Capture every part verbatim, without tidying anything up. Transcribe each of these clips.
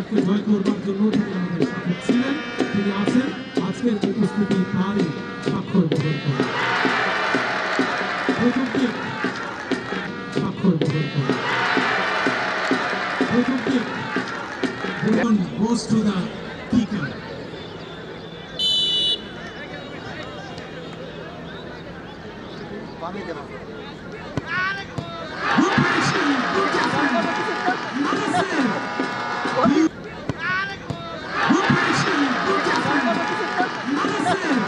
ভারতকে জয় করবার জন্য তিনি আমাদের সাথে ছিলেন, তিনি আছেন। আজকের উপস্থিতি তারই স্বাক্ষর বহন করে। প্রথম কিক স্বাক্ষর বহন করে। প্রথম kick goes to the kicker. Good pressure, good tackle, nice save. Good pressure, good tackle, nice save.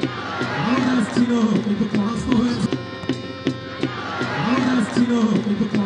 Into